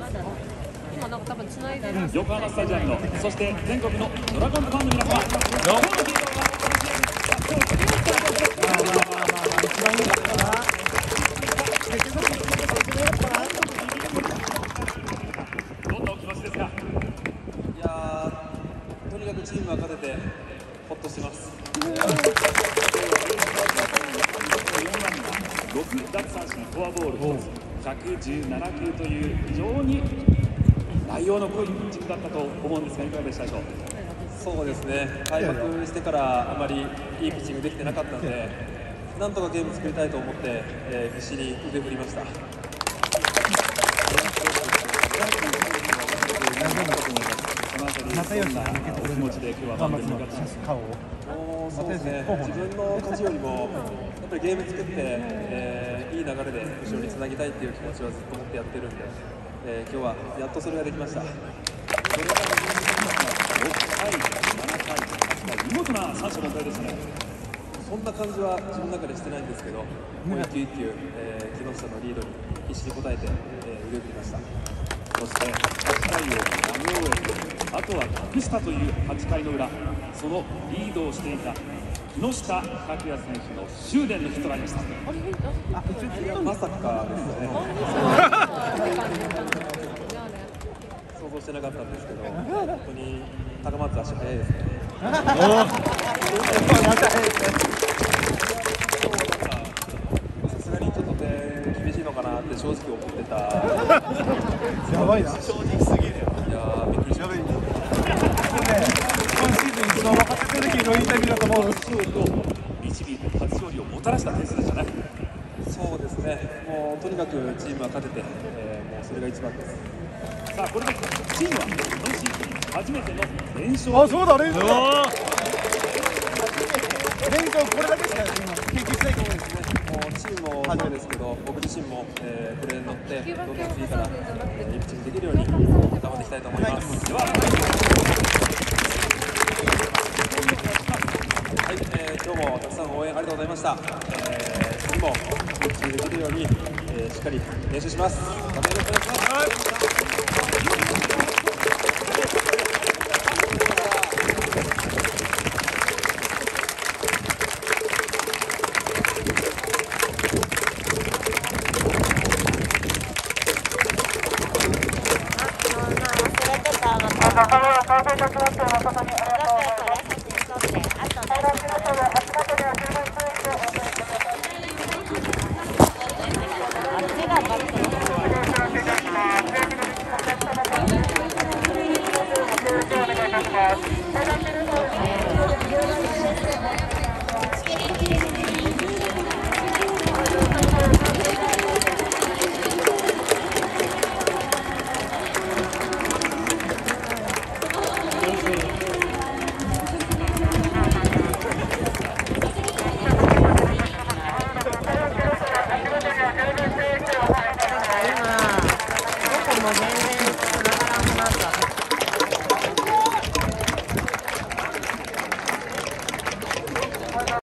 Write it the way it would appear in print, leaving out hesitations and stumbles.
今なんか多分繋いでる。 横浜スタジアムの、そして全国のドラゴンズファンの皆様、どんなお気持ちですか？ いやー、とにかくチームが勝ててほっとしてます。 6奪三振、フォアボール1つ、117球という非常に内容の濃いピッチングだったと思うんですが、いかがでしたでしょう？ そうですね、開幕してからあまりいいピッチングできてなかったので、なんとかゲーム作りたいと思って、必死に腕振りました。 そのあたり、どんなお気持ちで今日はマウンドに向かってますか？ そうですね、自分の勝ちよりもやっぱりゲーム作って、いい流れで後ろにつなぎたいっていう気持ちはずっと持ってやってるんで、今日はやっとそれができました。 6回、7回、8回、見事な三者凡退でしたね。 そんな感じは自分の中でしてないんですけど、もう一球一球、木下のリードに必死に応えて、腕を振りました。 そして8回を投げ終えて、あとは託したという8回の裏、そのリードをしていた木下拓哉選手の執念のヒットがありました。 まさかですね。想像してなかったんですけど、本当に高松足速いですね。さすがにちょっと厳しいのかなって正直思ってた。 やばいな。正直すぎるよ。 いやー、びっくりしました。 今シーズン一番若手の時のインタビューだと思う。 勝利を導いて初勝利をもたらした点数でしたね。 そうですね。もうとにかくチームは勝てて、もうそれが一番です。 さあこれでチームは今シーズン初めての連勝。 あ、そうだ、連勝。連勝これだけしか今研究したいと思うんですね。 もうチームもそうですけど、僕自身も、プレーに乗ってどんどん次から、いいピッチングできるように頑張っていきたいと思います。では、はい、今日もたくさん応援ありがとうございました。次もピッチングできるように、しっかり練習します。またよろしくお願いします。 お願いします。